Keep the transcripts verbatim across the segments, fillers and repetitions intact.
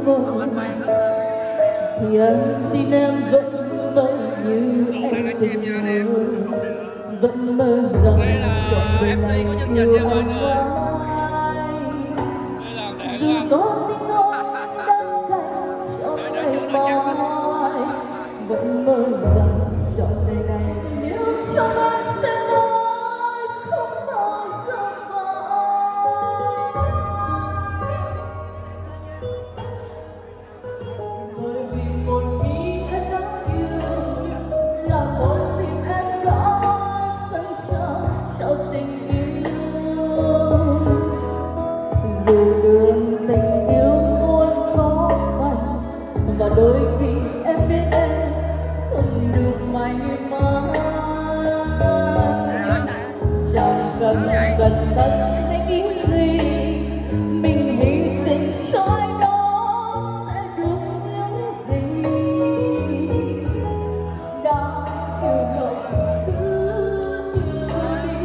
vời thì anh tin em vẫn mơ như em từng mơ, vẫn mơ rằng trọn đời này yêu anh mãi. Dù có tình anh đang cạnh trong ngày mai, vẫn mơ rằng trọn đời này nếu trong anh sẽ nói không bao giờ phai. Bởi vì một khi em đã yêu là con tim em đã dâng trao cho tình yêu. Dù đường tình yêu luôn khó khăn và đôi khi em biết em không được may mắn, chẳng cần cần tất hay nghĩ gì mình hy sinh cho ai đó sẽ được những gì đã yêu rồi cứ yêu đi.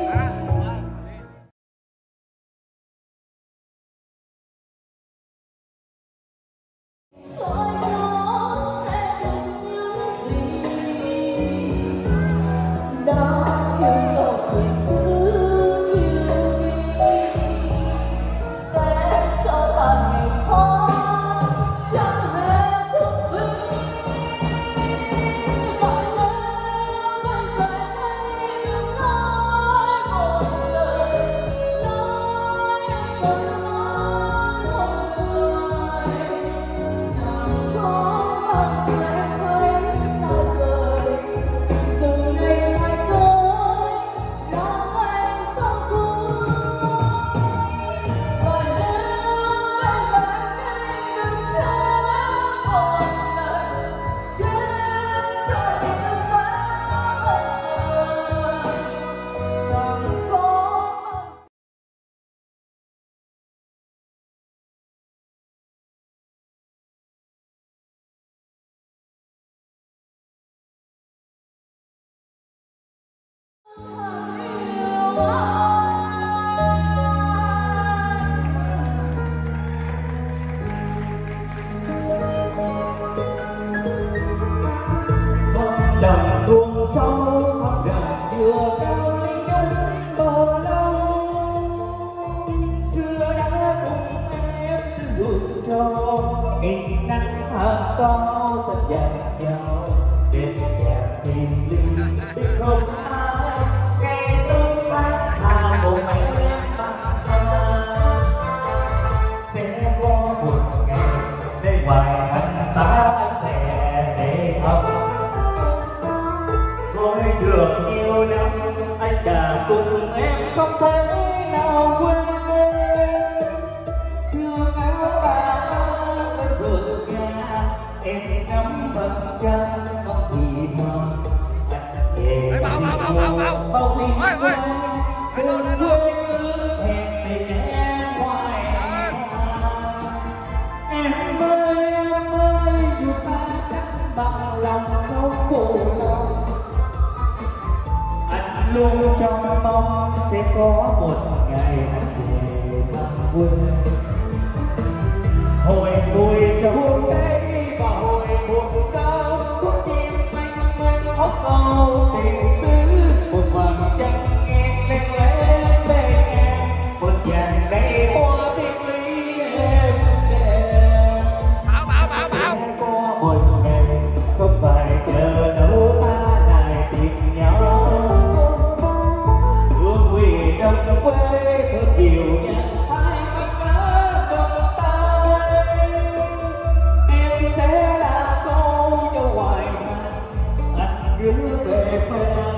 Cho ai đó sẽ được những gì đã yêu rồi cứ yêu đi. Sẽ cho bạn ngày khó chẳng hề phút vĩ. Mọi nơi vẫn về đây đừng nói một lời, nói em vẫn nói một người. Chẳng có bạn sẽ thấy xa rời, từ ngày mai tới là ngày sau cuối. Và nếu em về đây đừng trách một lần, chết cho những phá bất ngờ. Chẳng có đồng ruộng sâu khắp gần vừa cao linh nhung bờ lâu. Xưa đã cùng em từ đường trâu nghìn nắng hờn cao rất dạt dào bên nhà tìm ly biết không ai ngày xuân tháng hà một mẹ băng ta. Sẽ có một ngày để ngoài hành xa anh sẽ để thăm ngôi trường nhiều năm anh đã cùng em không thể nào quên. Thương áo bà bên vườn nhà em nắm bằng chân không thì mong anh về bao niềm quê từ quê hẹn tình em ngoài em ơi em ơi dù ta chắc bằng lòng không phụ lòng. Anh luôn trong mong sẽ có một ngày anh về thăm quê. Hồi vui trầu cây và hồi buồn cao con chim manh manh hót câu tình tứ. Một vầng trăng nghe lên lên bên em, một dàn cây hoa thiên lý em đẹp. Bảo bảo bảo bảo. Sẽ có một ngày không phải chờ đâu ta lại tìm nhau. Hương quỳ đông quê thơm nhiều nhạc hai mắt cá vòng tay. Em sẽ là câu cho hoài anh hứa về quê.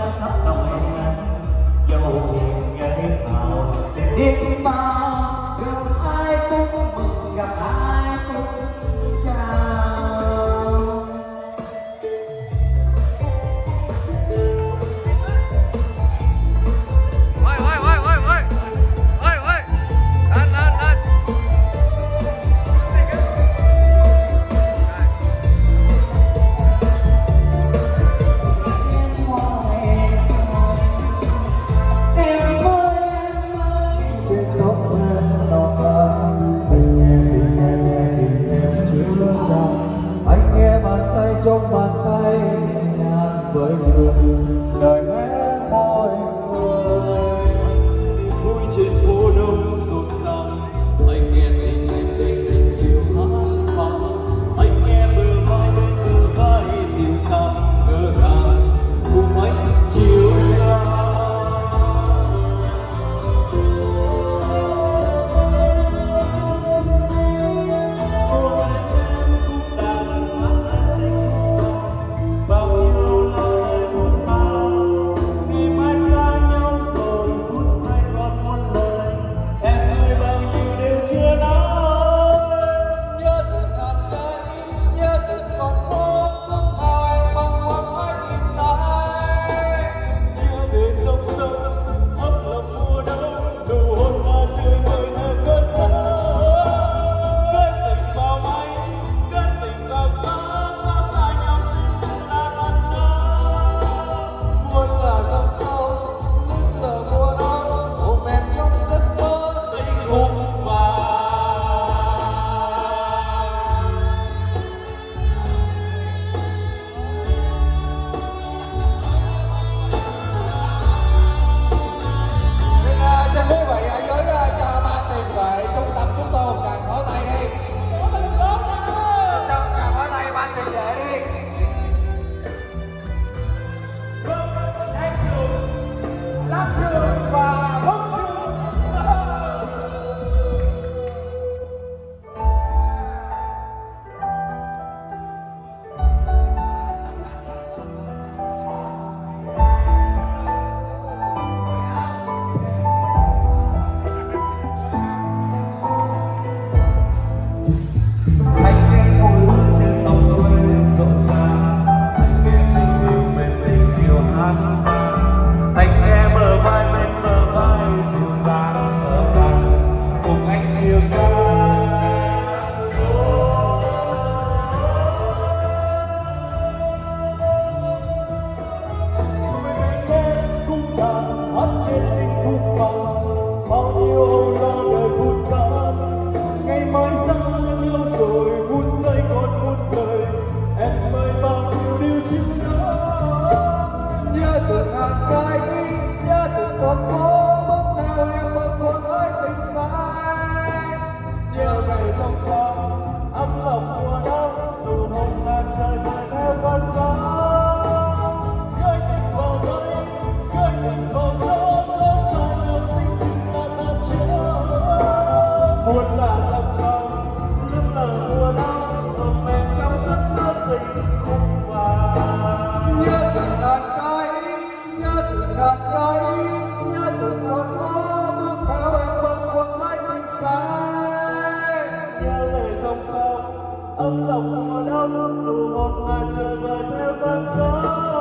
con phố bước theo em bước cuốn ơi tình say. Nhiều ngày trong sông ấm lòng mùa đông, nụ hôn ngàn trời vời theo con gió. Gửi tình vào mây, gửi tình vào gió, có sao nhau sinh tình là tan chứa. Muốn là dòng sông lưng lờ mùa đông, ôm em trong giấc mơ tình khúc vàng. Nhớ từng hạt cay, nhớ từng hạt cay, nhớ từng con phố bước theo em bước cuốn ơi tình say. Nhớ lời dòng sông ấm lòng mùa đông, nụ hôn ngàn trời vời theo con gió.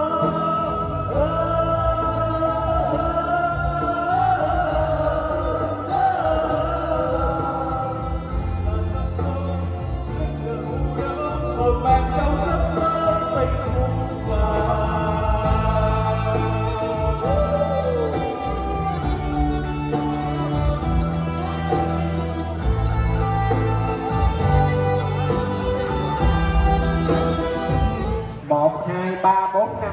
Ôm em trong giấc mơ tình khúc vàng. Một hai ba bốn năm.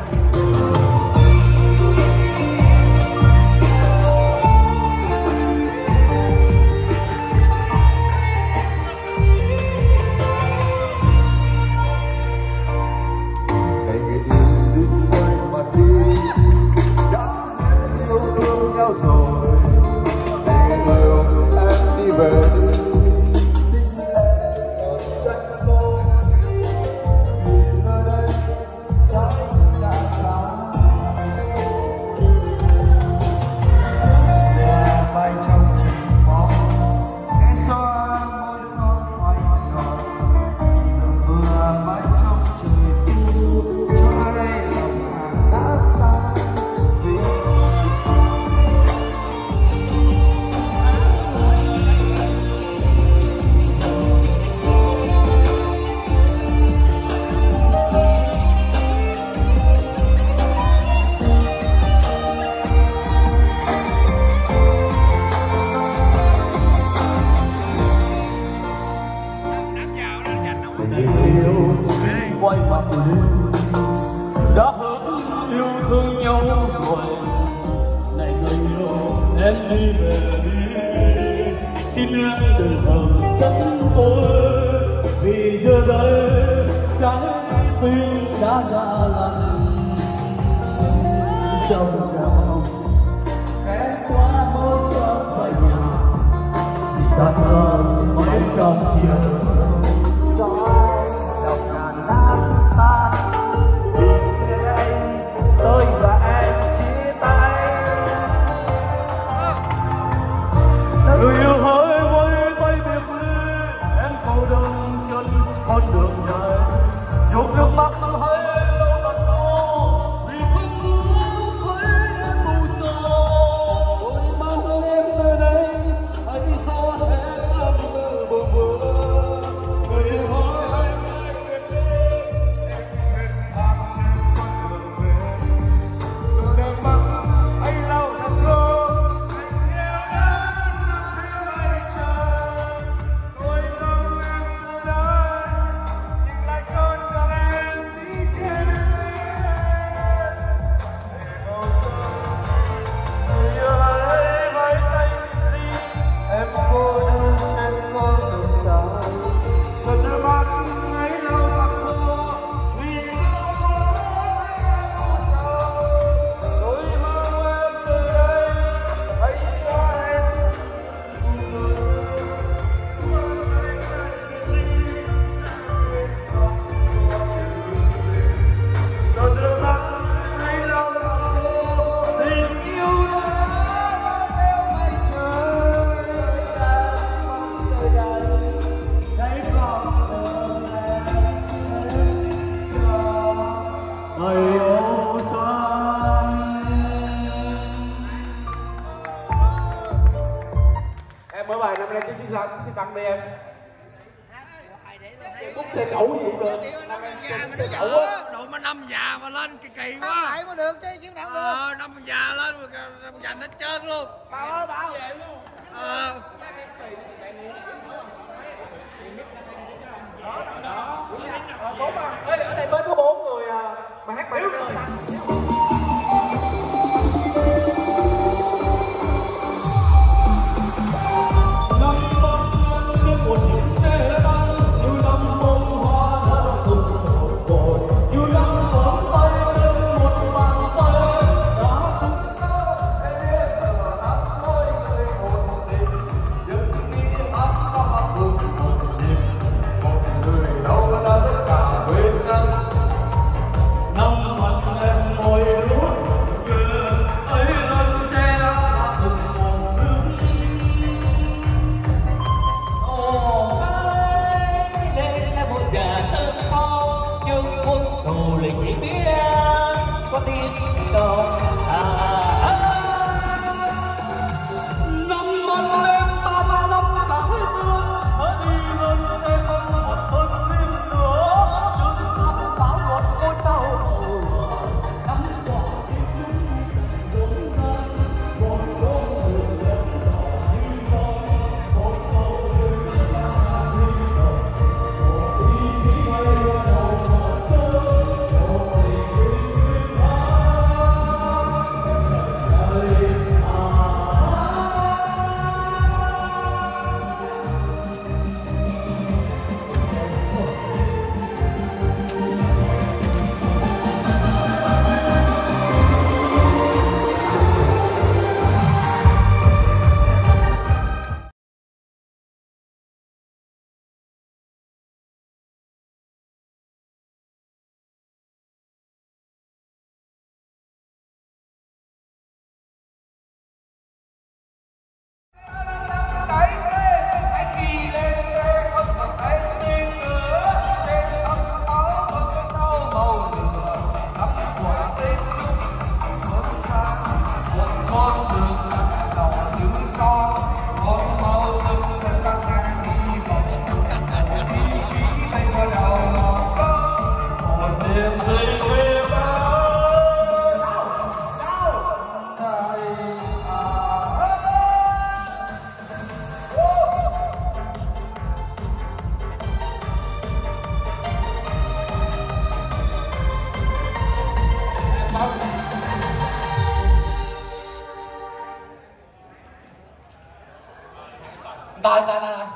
Rồi để người ôm em đi về đi, xin em ở trách tôi vì giờ đây trái đã xa. Nhà bay trong trình bóng nghe xoa môi son phai nhòa, giờ vừa bay trong trời thu cho đây lòng hàng đã tan. Quay mặt lên đã hứa yêu thương nhau rồi, này người yêu em đi về đi, xin em đừng hờn trách tôi vì giờ đây trái tim đã ra lạnh. Sao sao ghé qua môi son phai nhòa, xa thơ mấy trong chiều. Tôi và em chia tay, người yêu hỡi với tay biệt ly, em cô đơn trên con đường dài, dòng nước mắt hãy lâu tận cô vì không muốn thấy em buồn sầu. Tôi mang em về đây hãy xa em âm từ bờ bờ, người yêu hỡi hãy tay biệt ly, em hết thang trên con đường về. Em mới bài năm nay chứ xin xin tặng đi em. Bút xe cẩu gì cũng được. Năm nay xe xe cẩu á. Đội mà năm già mà lên kỳ kỳ quá. Lại mới được chứ chứ nào được. Ờ năm già lên mà giành hết trơn luôn. Bảo ơi bảo về luôn. Ờ. Đó. Bốn à. Ở đây mới có bốn người à. Mà hát bài nó tặng. Rồi, rồi, rồi, rồi.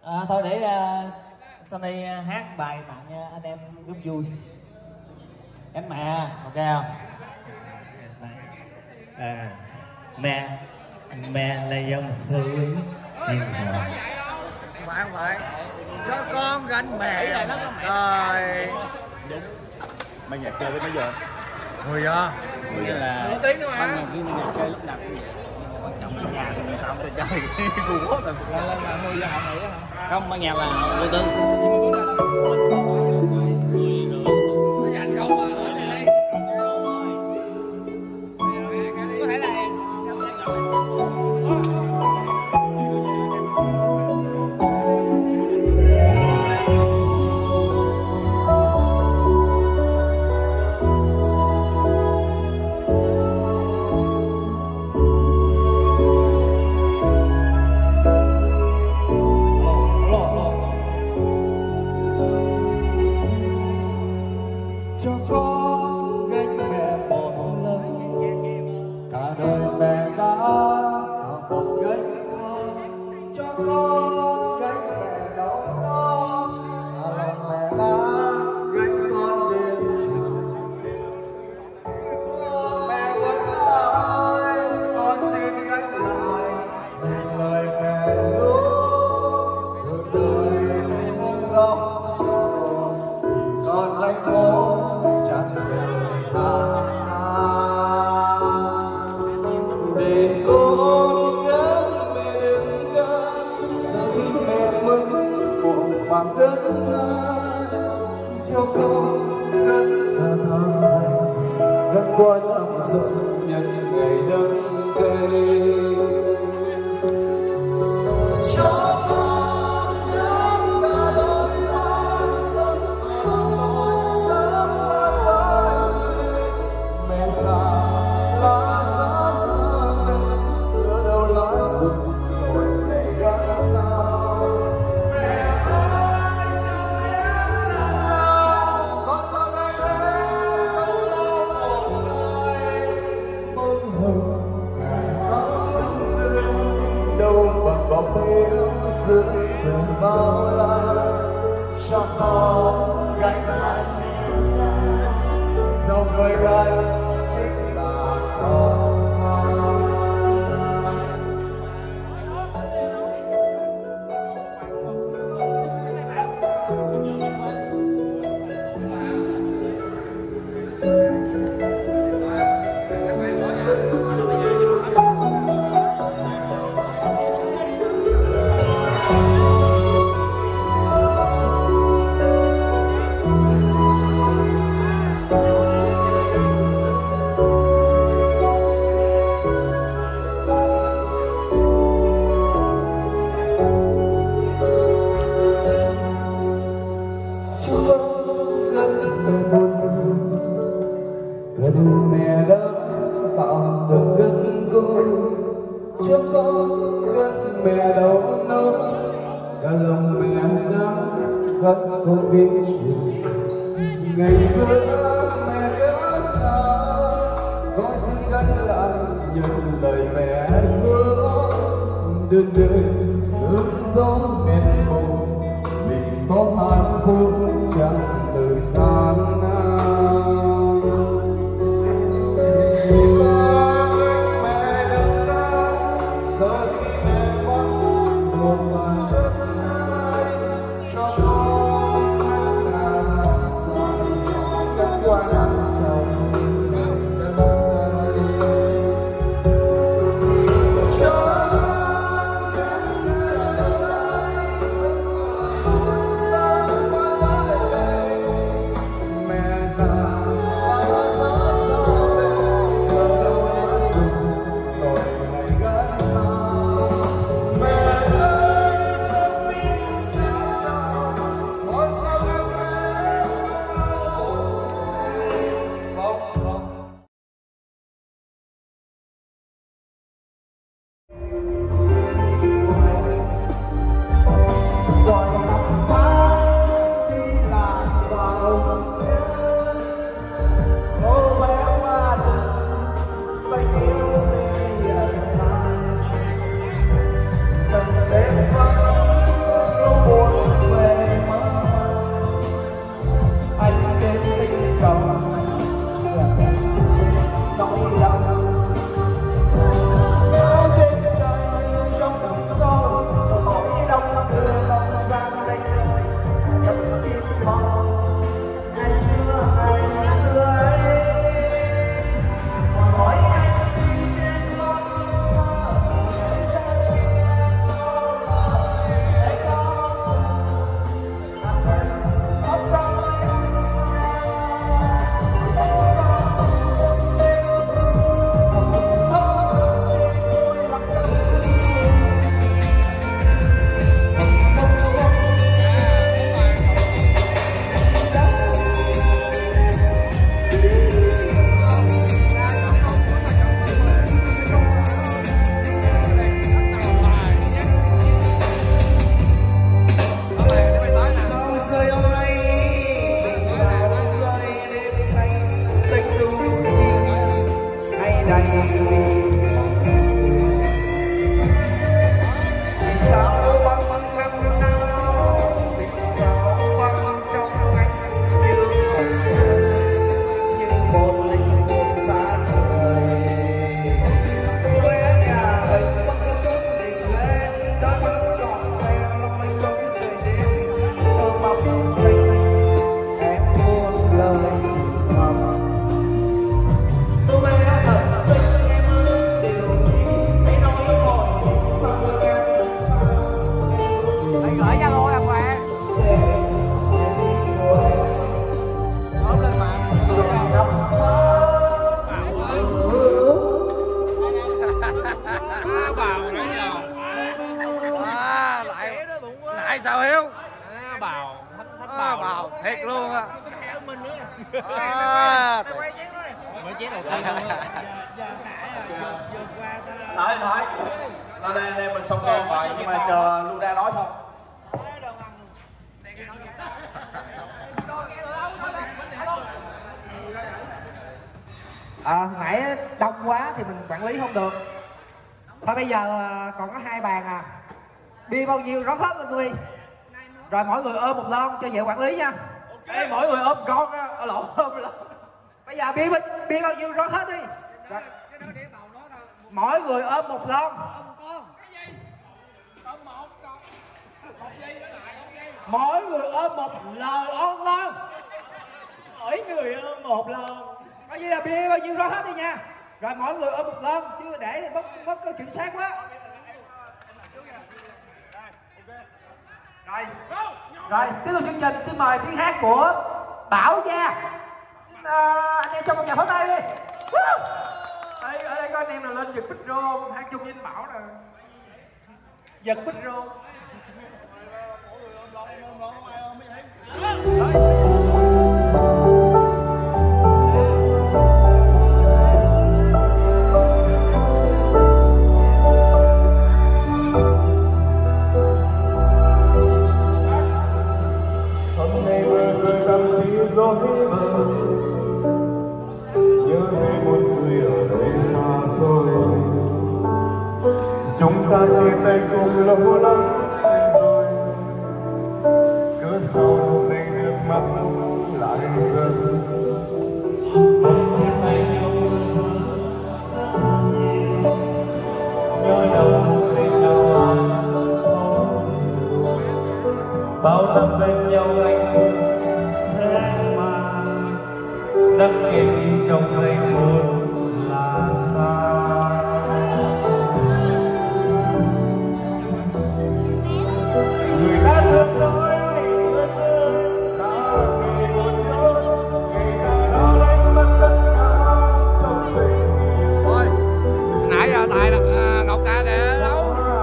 À, thôi để uh, Sunny hát bài tặng uh, anh em rất vui. Em mẹ, ok không? À, mẹ, mẹ là dòng suối nhưng mà bạn bạn cho con gánh mẹ rồi. Ban nhạc chơi tới mấy giờ? mười giờ. Nghĩa là nửa tiếng nữa mà. ban nhạc với ban nhạc chơi lúc nào cũng vậy. Quan trọng là nhà người ta không cho chơi ngu quá rồi. Là là mười giờ họ nghỉ hả? Không, ban nhạc là vô tư. Nó dành không mà ở đây đây. Có thể là cho con gánh mẹ một lần, cả đời mẹ đã cả một gánh con, cho con gánh mẹ đau nó, cả lòng mẹ đã gánh con đêm chiều. Mẹ ơi ơi, con xin gánh lại những lời mẹ ru đường đời muôn dòng. Con hạnh phúc chẳng về xa để con gắng mẹ đừng gắng, giờ khi mẹ mất buồn bằng đất cho con gắng cả tháng dành, gắng qua năm xuân nhân ngày đơn cây. Cho con gắng cả đời gian đơn trời bao la cho con gánh lại niềm xa, dòng người gánh chính là con. Cả đời mẹ đã tạo từng gân côi cho con gân mẹ đâu nấu, cả lòng mẹ đã gắt con biết chuyện. Ngày xưa mẹ đã nào con xin gắn lại những lời mẹ xưa, đơn đơn sương gió mệt mỏi mình có hạnh phúc chẳng từ xa nào. Tại sao Hiếu? À, bào thách thách À, bào bào thiệt luôn á. À, À, mới chế đầu tiên luôn á. nói nói nói đây anh em mình xong kèm rồi nhưng mà chờ luôn ra nói xong. À, nãy đông quá thì mình quản lý không được. Thôi bây giờ còn có hai bàn à. Bia bao nhiêu rót hết lên tôi. Rồi mỗi người ôm một lon cho dễ quản lý nha. Ê, mỗi người ôm con á, ở lộn ôm lộn. Bây giờ bia bia bao nhiêu rót hết đi. Rồi. Mỗi người ôm một lon. Mỗi người ôm một lon ôm lon. Mỗi người ôm một lon. Coi như là bia bao nhiêu rót hết đi nha. Rồi mỗi người ôm một lon chứ để mất mất có kiểm soát quá. Rồi. Rồi tiếp tục chương trình xin mời tiếng hát của Bảo Gia. Xin uh, anh em cho một tràng pháo tay đi. Đây, ở đây có anh em nào lên giật micro hát chung với anh Bảo nè. Giật micro. Hôm nay mưa rơi tâm trí dối bời, nhớ về một người ở đây xa xôi. Chúng ta chia tay cùng lâu lắm rồi, cớ sao hôm nay nước mắt lại rơi. Hôm chia tay nhau mưa rơi rất nhiều, nhớ đâu bên nhau ai thôi. Bao năm bên nhau anh không thế mà, đắc kể chỉ trong giây phút là xa. Người đã thương nói tình người rơi ta vì một nhớ, ngày ta đã đánh mất tất cả trong tình yêu. thôi. Nãy giờ tài à, Ngọc Ca kìa đâu?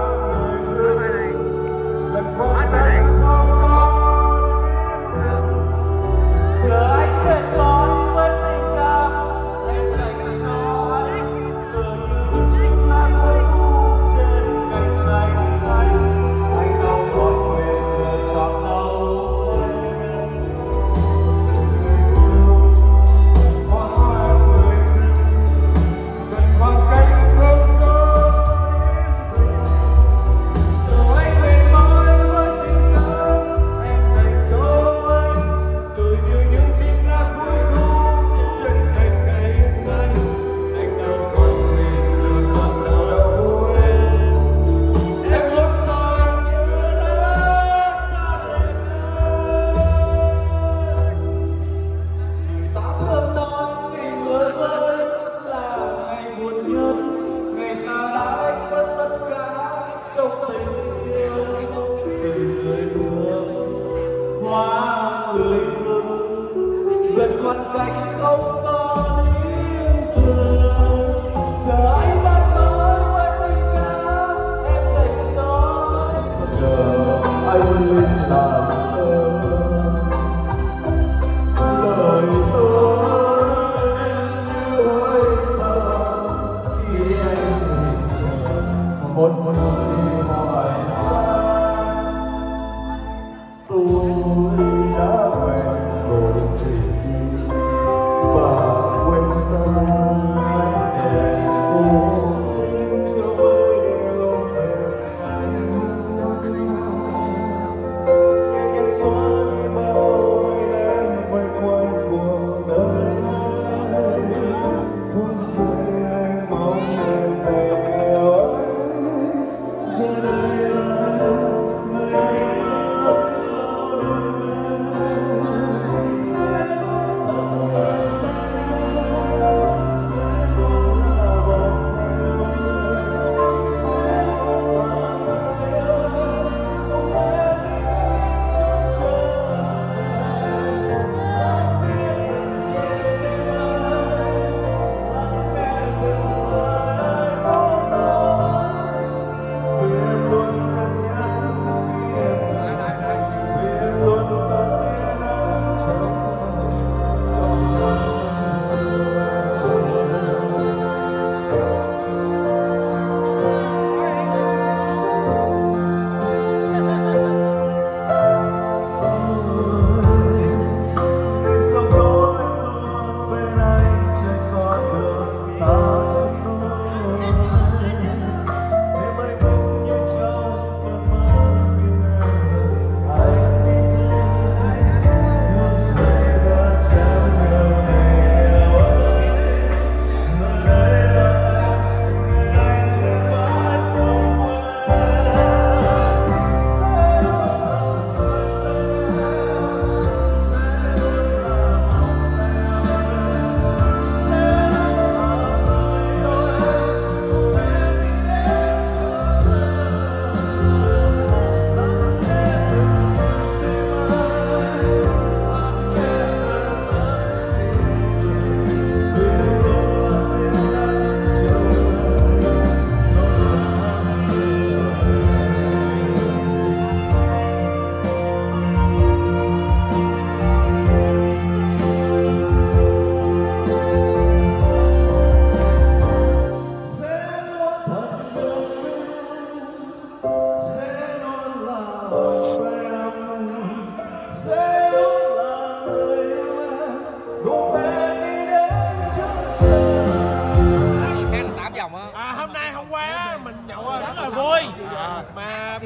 Lần qua ta không có giờ anh quên con quên tình cảm em dành cho anh, tựa như chiếc lá cuối thu trên cành cành xanh. Anh đâu còn quên lựa chọn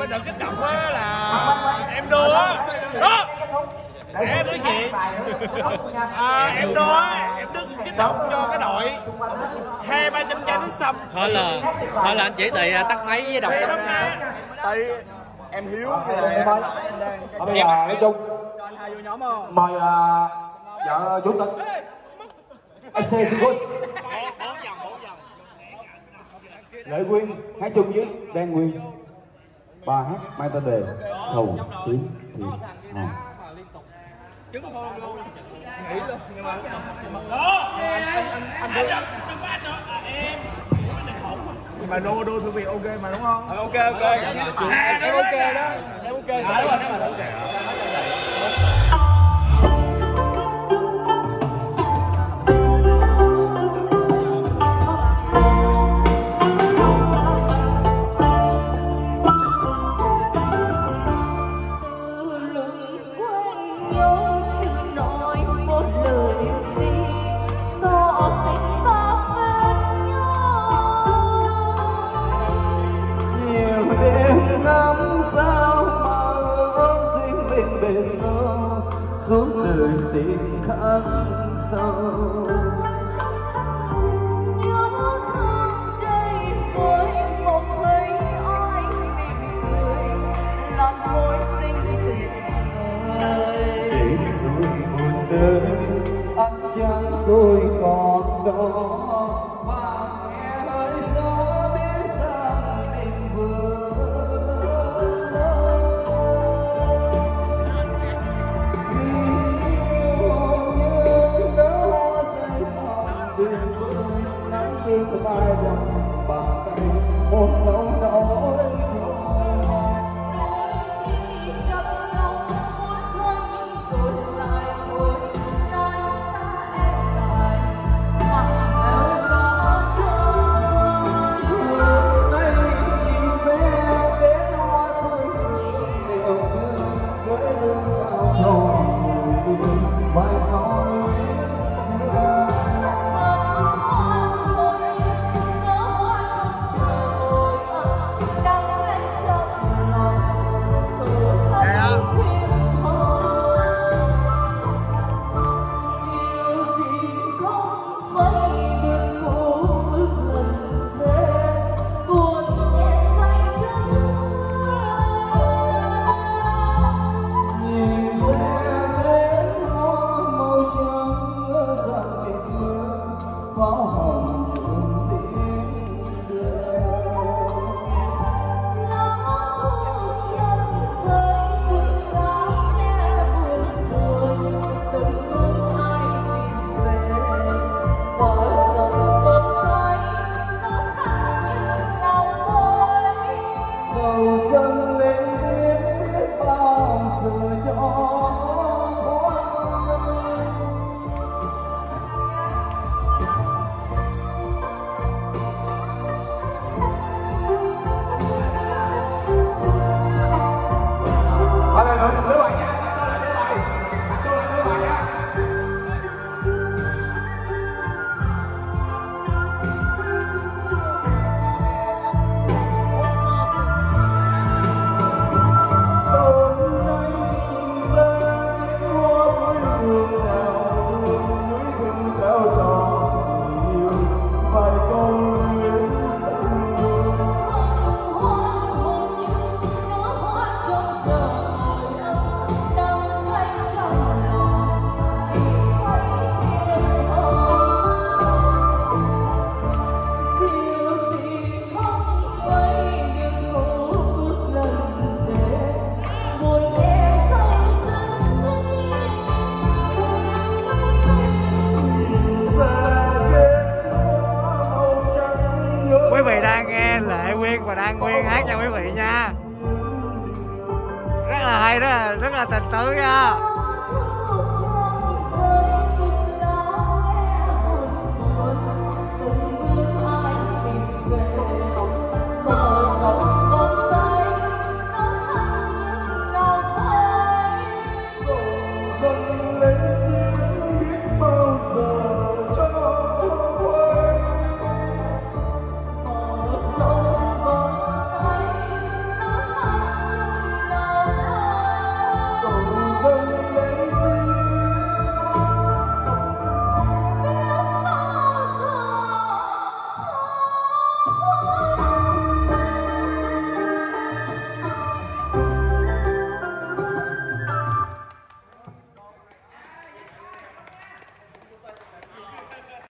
đợt kích động á là em đô á. Đó. Em nói chuyện. À, em đô á, em đứng kích động cho cái đội hai ba trăm chai nước sâm. Thôi là thôi là anh chỉ thị tắt máy với đọc sách. Tại em hiếu. Bây giờ nói chung mời uh, vợ chủ tịch ép xê Singapore Lệ Quyên hát chung với Đan Nguyên. Bài hát mang tên đề Sầu Tím Thiệt Hồng. Mà đô đô thư viện ok mà đúng không? Ok ok. Em ok đó. Em ok. Đúng rồi, đúng rồi. Suốt đời tình khắc sâu nhớ thương đây với một mấy ai mỉm cười là thôi xinh tuyệt vời. để rồi một đời anh chẳng rồi còn đó và nghe hơi gió biết rằng tình vừa tương vai lòng bàn tay một câu nói thôi. Khi gặp nhau một thoáng nhưng rồi lại thôi nói xa em lại mặc áo gió trôi. Hôm nay nhìn xe đến hoa thôi đều thương với đôi sao tròn bài nói và Đan Nguyên hát cho quý vị nha. Rất là hay, rất là rất là tình tứ nha.